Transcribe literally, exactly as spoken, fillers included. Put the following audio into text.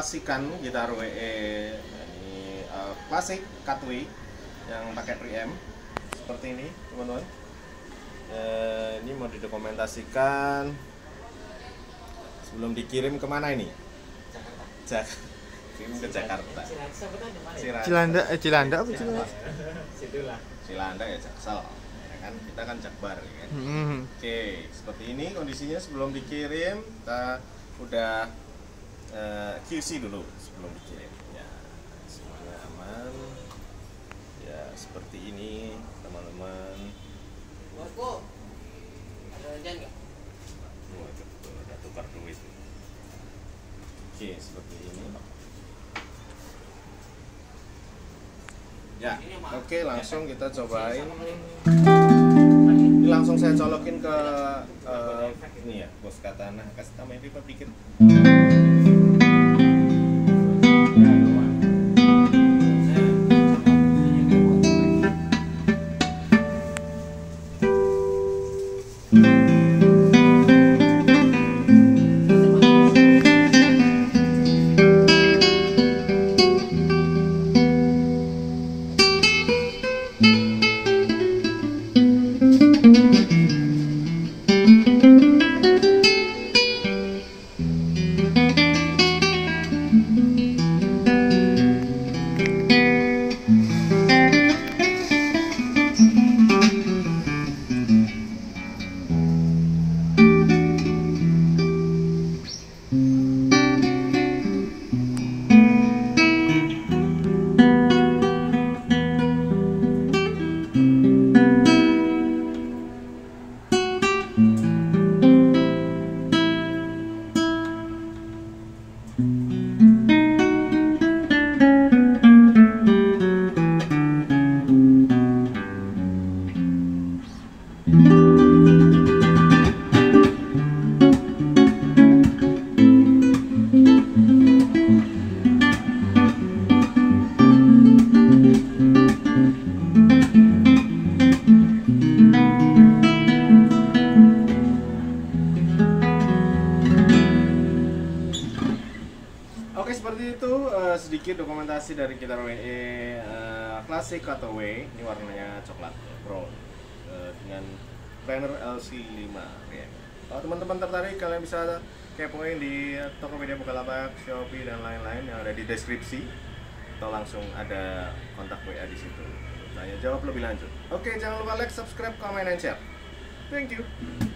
mengoperasikan gitar W E ini uh, klasik Katwi yang pakai preamp seperti ini teman-teman. Uh, ini mau didokumentasikan sebelum dikirim kemana ini? Jakarta. Kirim ke Jakarta. Cilanda, eh Cilanda apa Cilanda? Situlah. Cilanda ya Jaksel. Ya kan kita kan Jakbar ya kan. Hmm. Oke, seperti ini kondisinya sebelum dikirim. Kita udah uh, Q C dulu sebelum dikirim. Ya, semuanya aman. Ya, seperti ini teman-teman. Marco, ada jangan nggak? Oh, betul, ada tukar duit. Oke, seperti ini. Ya, oke langsung kita cobain. Ini langsung saya colokin ke uh, ini ya, bos katana. Kasih tambahin reverb dikit. Oke, seperti itu uh, sedikit dokumentasi dari gitar W E uh, klasik atau W. Ini warnanya coklat brown uh, dengan Fender L C lima ya. Kalau teman-teman tertarik, kalian bisa kepoin di Tokopedia, Bukalapak, Shopee dan lain-lain yang ada di deskripsi, atau langsung ada kontak W A di situ. Tanya jawab lebih lanjut. Oke, jangan lupa like, subscribe, comment, and share. Thank you.